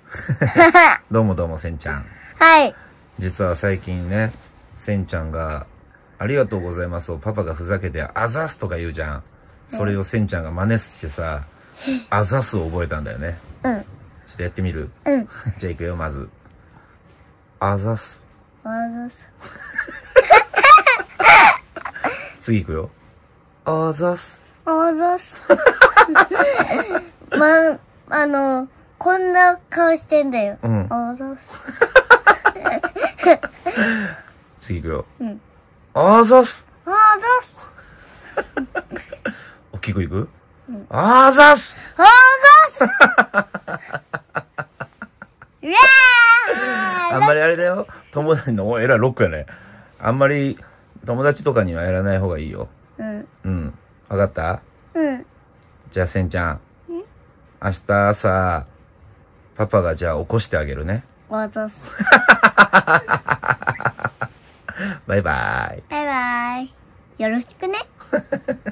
どうもどうも、せんちゃん。 はい。 実は最近ね、せんちゃんが、ありがとうございますをパパがふざけて、あざすとか言うじゃん。それをせんちゃんが真似してさ、あざすを覚えたんだよね。 うん。 ちょっとやってみる？ うん。 じゃあ行くよ、まず。あざす。 あざす。 次行くよ。あざす。 あざす。こんな顔してんだよ。 うん。 あざす。 次行くよ。 うん。 あざす。 あざす。 大きくいく？ うん。 あざす。 あざす。うわー。 あんまりあれだよ。友達の、えらいロックやね。あんまり友達とかにはやらない方がいいよ。 うん。 うん。わかった？ うん。 じゃあせんちゃん。明日朝、パパがじゃあ起こしてあげるね。 あざす。 バイバイ。 バイバイ。よろしくね。